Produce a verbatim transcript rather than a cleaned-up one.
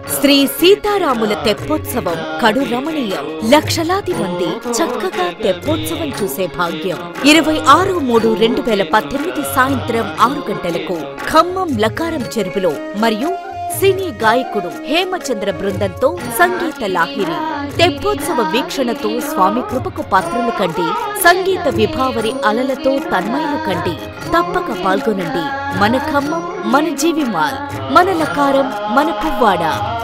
శ్రీ సీతారాముల తెప్పోత్సవం కడు రమణీయం. లక్షలాది మంది చక్కగా తెప్పోత్సవం చూసే భాగ్యం. ఇరవై ఆరు మూడు రెండు వేల పద్దెనిమిది సాయంత్రం ఆరు గంటలకు ఖమ్మం లకారం చెరువులో మరియు సినీ గాయకుడు హేమచంద్ర బృందంతో సంగీత లాహిరి. తెప్పోత్సవ వీక్షణతో స్వామి కృపకు పాత్రలు కండి. సంగీత విభావరి అలలతో తన్మయులు కండి. తప్పక పాల్గొనండి. మన ఖమ్మం, మన జీవిమాల్, మన లకారం, మన పువ్వాడ.